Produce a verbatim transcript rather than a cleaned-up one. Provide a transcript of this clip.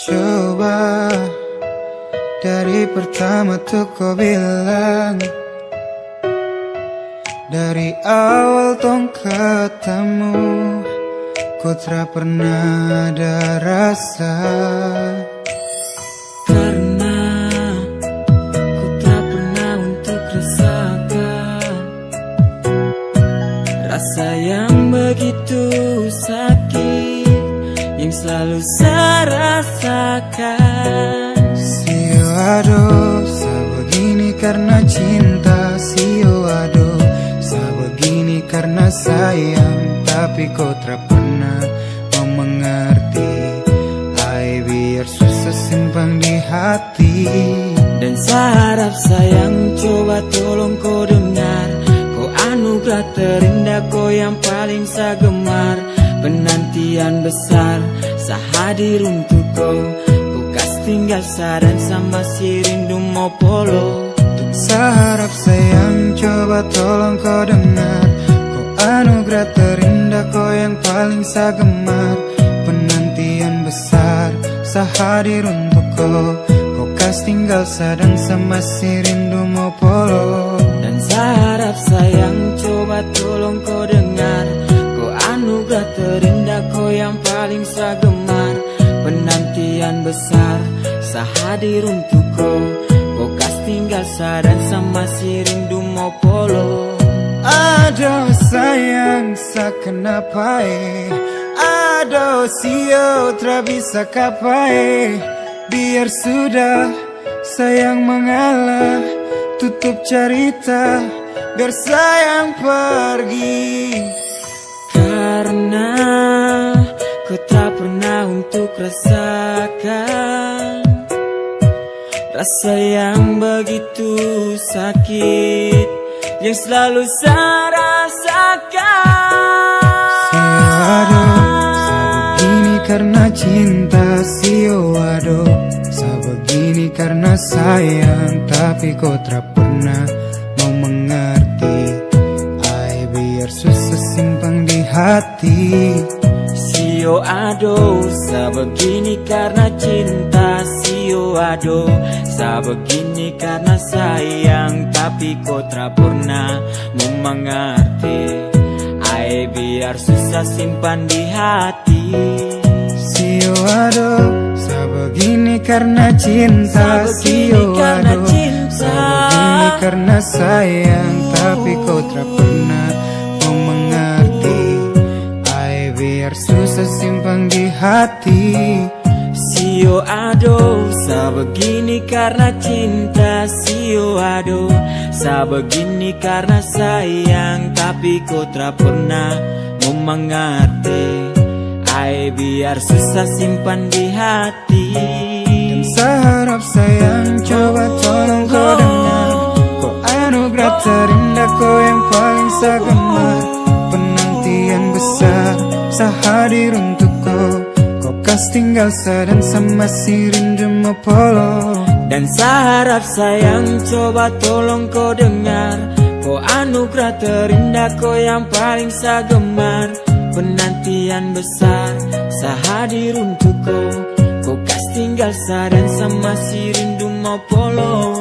Coba dari pertama tuh kau bilang, dari awal tong ketemu, ku tak pernah ada rasa. Karena ku tak pernah untuk rasakan rasa yang begitu sakit yang selalu saya rasakan. Sio aduh, sa begini karena cinta. Sio aduh, sa begini karena sayang. Tapi kau tak pernah mau mengerti. Hai, biar susah simpan di hati. Dan saya harap sayang, coba tolong kau dengar. Kau anugerah terindah, kau yang paling saya gemar. Penantian besar, saya hadir untuk kau. Kau kas tinggal saran sama si rindu mau polo. Saya harap sayang, coba tolong kau dengar. Kau anugerah terindah, kau yang paling saya gemar. Penantian besar, saya hadir untuk kau. Kau kas tinggal saran sama si rindu mau polo. Dan saya harap sayang, coba tolong kau dengar. Anugerah terindah, kau yang paling saya gemar. Penantian besar, saya hadir untuk kau. Kau kas tinggal saran sama si rindu mau polo. Aduh sayang, sa kenapa eh? Aduh sio, tak bisa kapai. Biar sudah, sayang mengalah. Tutup cerita, biar sayang pergi. Karena ku tak pernah untuk rasakan rasa yang begitu sakit yang selalu saya rasakan. Sio aduh, sa begini karena cinta. Sio aduh, sa begini karena sayang. Tapi kau tak pernah mau mengerti. Ai, biar susah simpan di hati. Sio aduh, sa begini karena cinta. Sio aduh, sa begini karena sayang. Tapi kau tak pernah mau mengerti. Ai, biar susah simpan di hati. Sio aduh, sa begini karena cinta. Sio aduh, sa begini karena sayang. Tapi kau tak pernah mau mengerti. Ai, biar susah simpan di hati. Sio aduh, sa begini karena cinta. Sio aduh, sa begini karena sayang. Tapi kau tak pernah mau mengerti. Ai, biar susah simpan di hati. Dan saya harap sayang, coba tolong kau dengar. Kau anugerah terindah, kau yang paling saya gemar. Penantian besar, saya hadir untuk kau. Kau kas tinggal sadan sama si rindu mau polo. Dan saya harap sayang, coba tolong kau dengar. Kau anugerah terindah, kau yang paling saya gemar. Penantian besar, saya hadir untuk kau. Kau kas tinggal sadan sama si rindu mau polo.